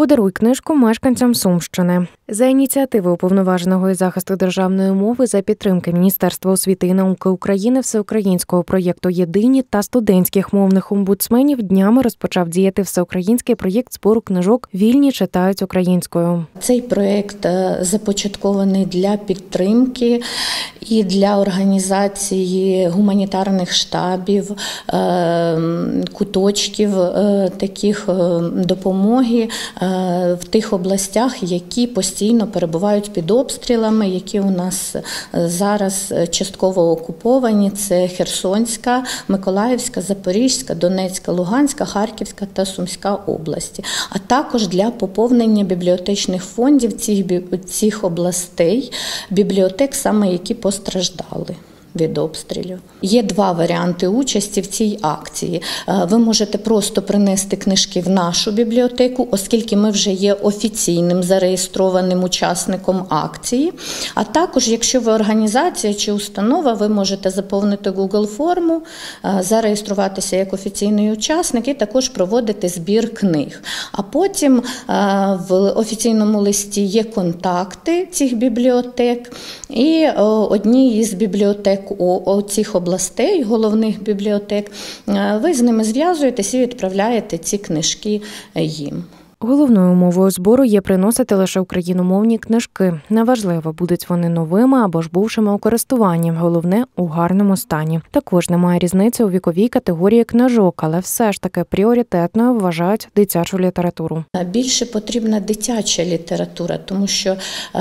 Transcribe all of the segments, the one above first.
«Подаруй книжку мешканцям Сумщини». За ініціативи Уповноваженого із захисту державної мови за підтримки Міністерства освіти і науки України, всеукраїнського проєкту «Єдині» та студентських мовних омбудсменів днями розпочав діяти всеукраїнський проєкт збору книжок «Вільні читають українською». Цей проєкт започаткований для підтримки і для організації гуманітарних штабів, куточків таких допомоги в тих областях, які постійно перебувають під обстрілами, які у нас зараз частково окуповані. Це Херсонська, Миколаївська, Запорізька, Донецька, Луганська, Харківська та Сумська області. А також для поповнення бібліотечних фондів цих областей, бібліотек, саме які постраждали від обстрілів. Є два варіанти участі в цій акції. Ви можете просто принести книжки в нашу бібліотеку, оскільки ми вже є офіційним зареєстрованим учасником акції. А також, якщо ви організація чи установа, ви можете заповнити Google форму, зареєструватися як офіційний учасник і також проводити збір книг. А потім в офіційному листі є контакти цих бібліотек, і одній із бібліотек цих областей, головних бібліотек, ви з ними зв'язуєтесь і відправляєте ці книжки їм. Головною умовою збору є приносити лише україномовні книжки. Неважливо, будуть вони новими або ж бувшими у користуванні, головне – у гарному стані. Також немає різниці у віковій категорії книжок, але все ж таки пріоритетною вважають дитячу літературу. Більше потрібна дитяча література, тому що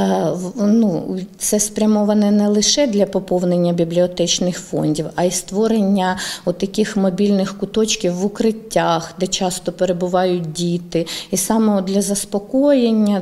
це спрямоване не лише для поповнення бібліотечних фондів, а й створення таких мобільних куточків в укриттях, де часто перебувають діти. І саме для заспокоєння,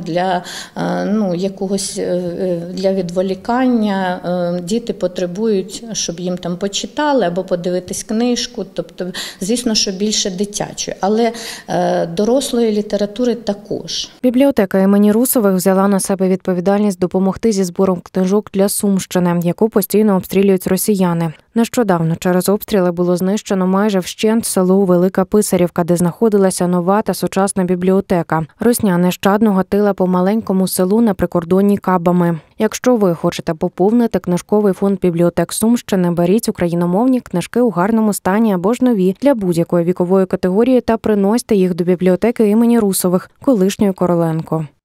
для відволікання діти потребують, щоб їм там почитали або подивитись книжку. Тобто, звісно, що більше дитячої, але дорослої літератури також. Бібліотека імені Русових взяла на себе відповідальність допомогти зі збором книжок для Сумщини, яку постійно обстрілюють росіяни. Нещодавно через обстріли було знищено майже вщент село Велика Писарівка, де знаходилася нова та сучасна бібліотека. Русня нещадно гатила по маленькому селу на прикордонні Кабами. Якщо ви хочете поповнити книжковий фонд бібліотек Сумщини, беріть україномовні книжки у гарному стані або ж нові для будь-якої вікової категорії та приносьте їх до бібліотеки імені Русових, колишньої Короленко.